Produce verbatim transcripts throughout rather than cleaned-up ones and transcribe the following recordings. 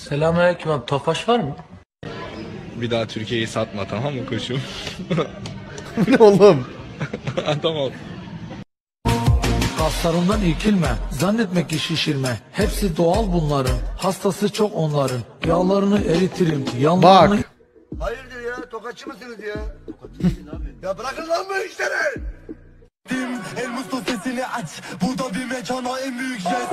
Selamünaleyküm abi. Tofaş var mı? Bir daha Türkiye'yi satma, tamam mı koçum? Ne oğlum? Tamam. Kaslarından irkilme. Zannetmek ki şişirme. Hepsi doğal bunların. Hastası çok onların. Yağlarını eritirim. Yanlarını... Bak. Hayırdır ya? Tokatçı mısınız ya? Tokatçı değilim abi. Ya bırakın lan bu işleri! El Musto sesini aç. Burada bir mekana en büyük jest.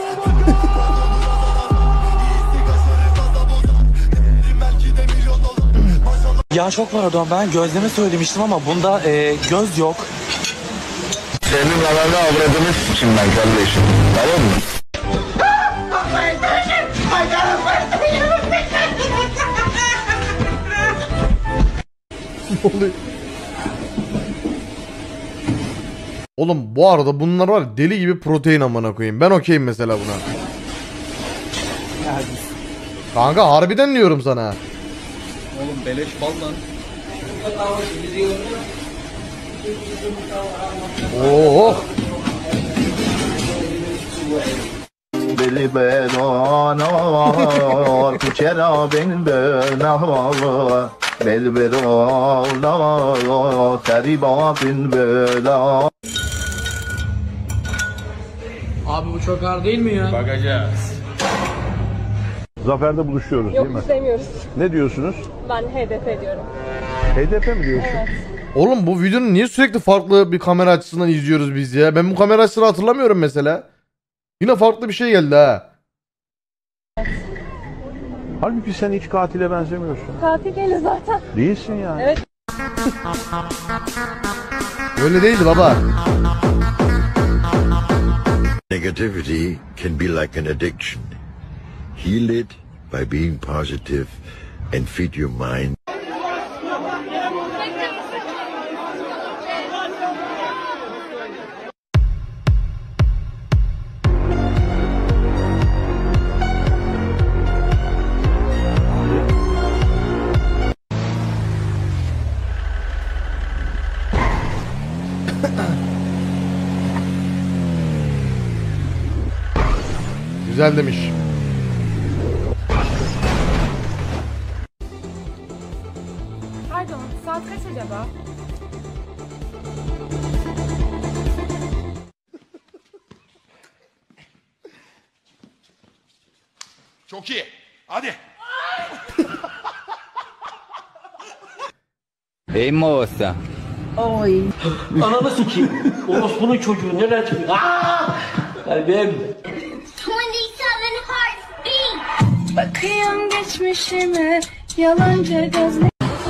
Ya çok pardon, ben gözleme söylemiştim ama bunda e, göz yok. Senin ananı avradını için ben kardeşim. Tamam mı? Ne oluyor? Oğlum bu arada bunlar var ya, deli gibi protein amına koyayım. Ben okeyim mesela buna. Kanka harbiden diyorum sana. Oğlum beleş bal lan. Oo. Beli berana kuçera ben bela bel berala seriba bin bela. Abi bu çok ağır değil mi ya? Bakacağız. Zafer'de buluşuyoruz değil mi? Yok istemiyoruz. Ne diyorsunuz? Ben H D P diyorum. H D P mi diyorsun? Evet. Oğlum bu videonun niye sürekli farklı bir kamera açısından izliyoruz biz ya? Ben bu kamera açısını hatırlamıyorum mesela. Yine farklı bir şey geldi ha. Halbuki sen hiç katile benzemiyorsun. Katil değiliz zaten. Değilsin yani. Evet. Öyle değildi baba. Negativity can be like an addiction. Heal it by being positive and feed your mind. Güzel demiş. Pardon, saat kaç acaba? Çok iyi. Hadi. Ey moça. Ananı sikeyim. Orospu'nun çocuğu neler çıkıyor? Aaa! Kalbim. twenty-seven heartbeat. Bakıyorum geçmişime yalancı gözle.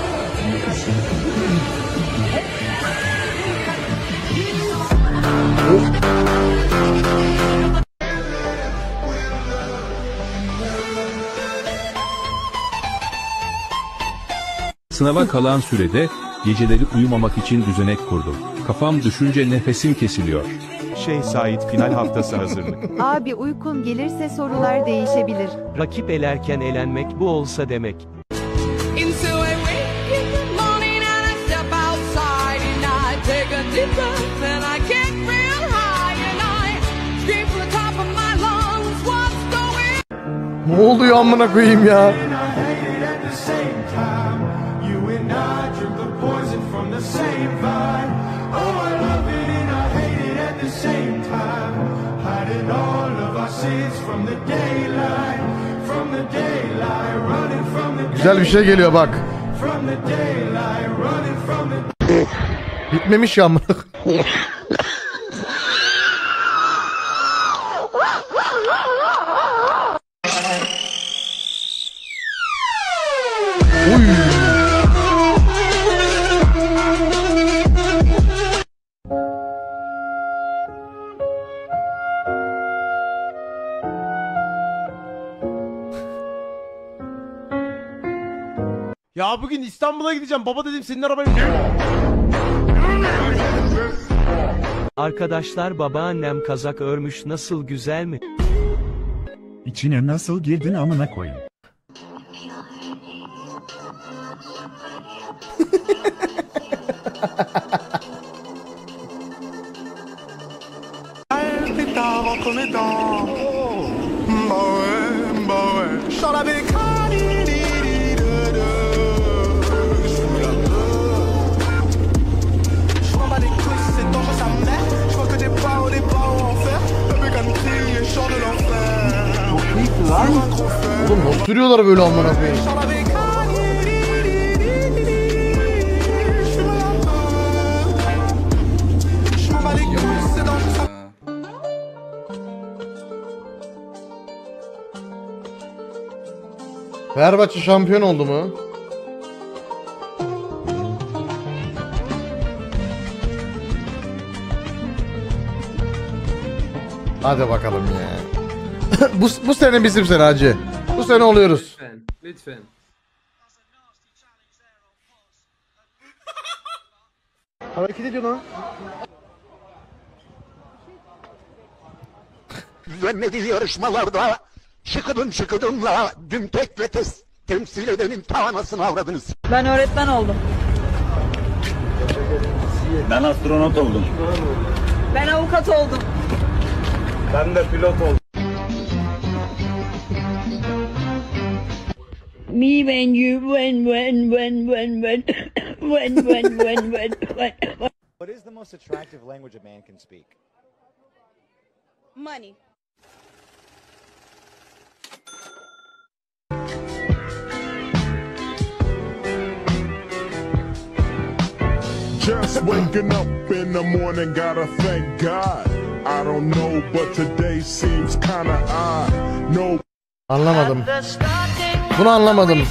Sınava kalan sürede geceleri uyumamak için düzenek kurdum. Kafam düşünce nefesim kesiliyor. Şeyh Said final haftası hazırlık. Abi uykun gelirse sorular değişebilir. Rakip elerken elenmek bu olsa demek. Ne oluyor amına koyayım ya? Güzel bir şey geliyor bak. Bitmemiş ya amına koyayım. Ya bugün İstanbul'a gideceğim. Baba dedim senin arabayı... Arkadaşlar babaannem kazak örmüş, nasıl, güzel mi? İçine nasıl girdin amına koyayım? Dans la bécane. yapıyorsun lan? Oğlum nasıl sürüyorlar böyle amına koyayım? Fenerbahçe şampiyon oldu mu? Hadi bakalım ya. bu, bu sene bizim sene hacı. Bu sene oluyoruz. Lütfen, lütfen. Hareket ediyor lan. Düzenlediği yarışmalarda şıkıdım şıkıdımla dün tek ve tes temsil edenin tanasını avradınız. Ben öğretmen oldum. Ben astronot oldum. Ben avukat oldum. Ben de pilot oldum. Me when you when when when when when when when when when when. What is the most attractive language a man can speak? Money. Just waking up in the morning, gotta thank God. I don't know, but today seems kinda odd. No. Anlamadım. Bunu anlamadım.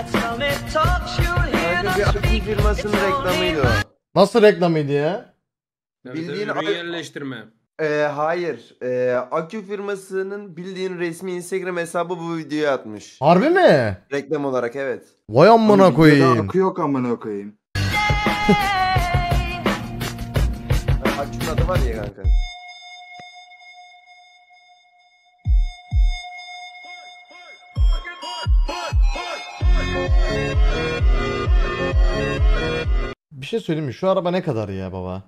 Kanka bir akü firmasının reklamıydı o. Nasıl reklamıydı ya? Bildiğin Ürün yerleştirme. Ee, hayır. Ee, akü firmasının bildiğin resmi Instagram hesabı bu videoyu atmış. Harbi mi? Reklam olarak evet. Vay amına koyayım. Akü yok amına koyayım. Akü'nün adı var ya kanka. Bir şey söyleyeyim mi? Şu araba ne kadar ya baba?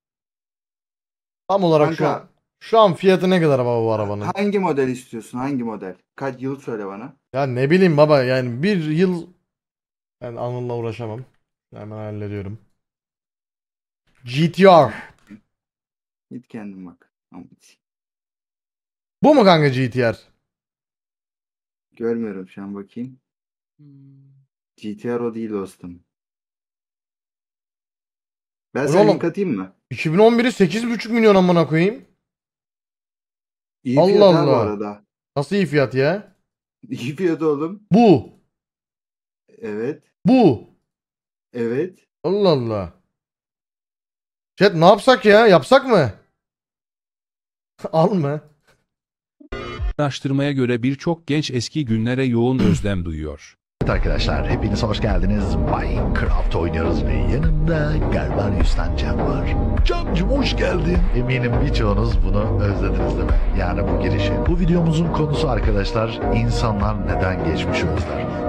Tam olarak şu an, şu an fiyatı ne kadar baba bu arabanın? Hangi model istiyorsun? Hangi model? Kaç yıl söyle bana. Ya ne bileyim baba, yani bir yıl ben Anıl'la uğraşamam. Hemen hallediyorum. G T R. Git kendin bak. Bu mu kanka G T R? Görmüyorum şu an, bakayım. G T R o değil dostum. Ben sana link atayım mı? iki bin on biri sekiz buçuk milyon amına koyayım. İyi Allah fiyat ha Allah. bu arada. Nasıl iyi fiyat ya? İyi fiyat oğlum. Bu. Evet. Bu. Evet. Allah Allah. Chat ne yapsak ya? Yapsak mı? Al mı? Araştırmaya göre birçok genç eski günlere yoğun özlem duyuyor. Evet arkadaşlar, hepiniz hoş geldiniz. Minecraft oynuyoruz ve yanımda Garbarius'tan Cem var. Cem'cim hoş geldin. Eminim birçoğunuz bunu özlediniz değil mi? Yani bu girişi. Bu videomuzun konusu arkadaşlar, insanlar neden geçmişi özler?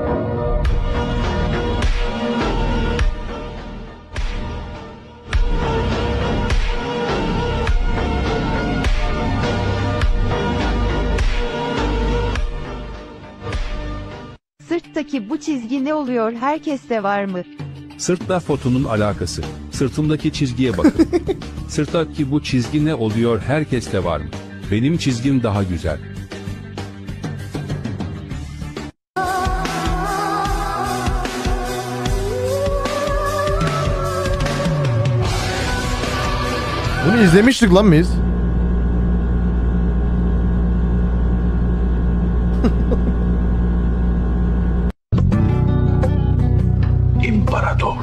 Sırttaki bu çizgi ne oluyor, herkeste var mı? Sırtla fotonun alakası. Sırtımdaki çizgiye bakın. Sırttaki bu çizgi ne oluyor, herkeste var mı? Benim çizgim daha güzel. Bunu izlemiştik lan biz. İmparator.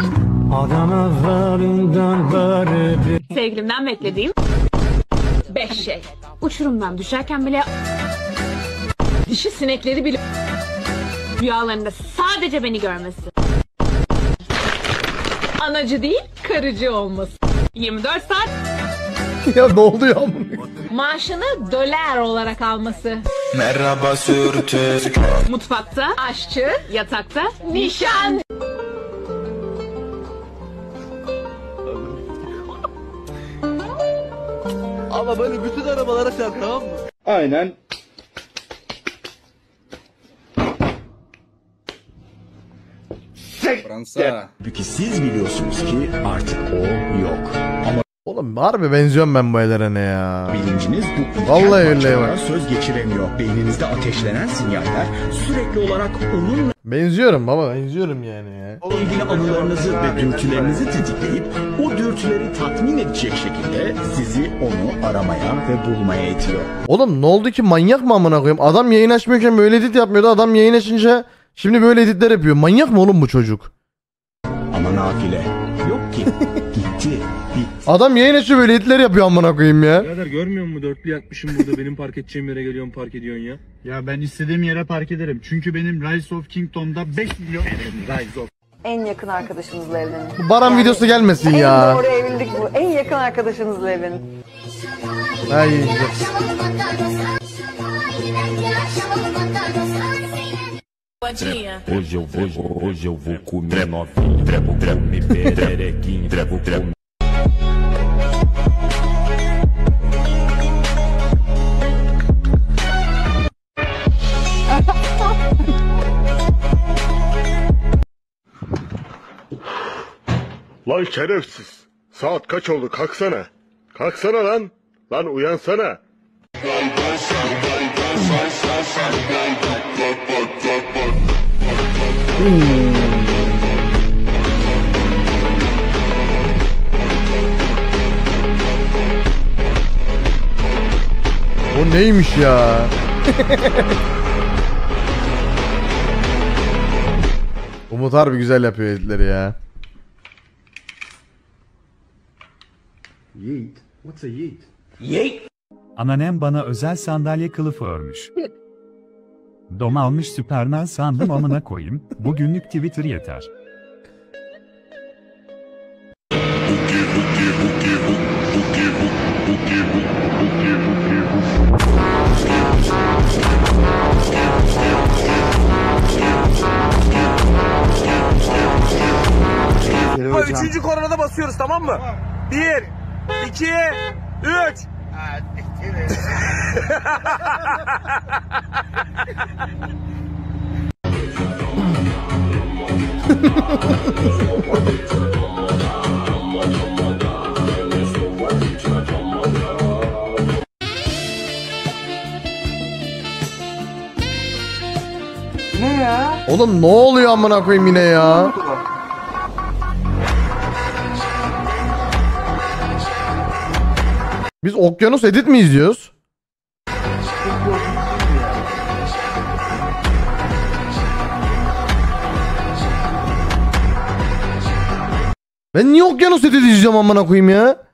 Sevgilimden beklediğim beş şey. Uçurumdan düşerken bile dişi sinekleri bile rüyalarında sadece beni görmesi. Anacı değil, karıcı olması. yirmi dört saat ya ne oldu ya? maaşını dolar olarak alması. Merhaba sürtük. Mutfakta aşçı, yatakta nişan. Ama böyle bütün arabalara çarp, tamam mı? Aynen. Fransa. Çünkü siz biliyorsunuz ki artık o yok. Ama Oğlum harbi benziyorum ben bu Eren'e ya. Bilinciniz bu vallahi öyle var. Söz geçiremiyor. Beyninizde ateşlenen sinyaller sürekli olarak onunla benziyorum baba, benziyorum yani ya. ilgili anılarınızı ve dürtülerinizi tetikleyip o dürtüleri tatmin edecek şekilde sizi onu aramaya ve bulmaya itiyor. Oğlum ne oldu ki, manyak mı amına koyayım? Adam yayın açmıyorken böyle edit yapmıyordu. Adam yayın açınca şimdi böyle editler yapıyor. Manyak mı oğlum bu çocuk? Ama nafile yok ki. Gitti. Adam yayın açıyor böyle editler yapıyor amına koyayım ya. Birader görmüyor musun, dörtlü yakmışım burada, benim park edeceğim yere geliyorsun park ediyorsun ya. Ya ben istediğim yere park ederim. Çünkü benim Rise of Kingdom'da beş milyon Rise of. En yakın arkadaşınızla evlenin. Bu Baran Yani videosu gelmesin en ya. En doğru evlilik bu. En yakın arkadaşınızla evlenin. Ay. Hoje eu vou, hoje eu vou comer novinho, trepo, trepo, me pererequinho, trepo, trepo. Lan şerefsiz. Saat kaç oldu? Kalksana. Kalksana lan. Lan uyansana. O neymiş ya? Umut harbi güzel yapıyor editleri ya. Yeet. What's a yeet? Yeet. Anneannem bana özel sandalye kılıfı örmüş. Dom almış Süpermen sandım amına koyayım. Bugünlük Twitter yeter. Ha, üçüncü koronada basıyoruz, tamam mı? Bir, iki, üç. Ne ya? Oğlum ne oluyor amına koyayım yine ya? Biz Okyanus Edit mi izliyoruz? Ben niye Okyanus Edit izleyeceğim amına koyayım ya?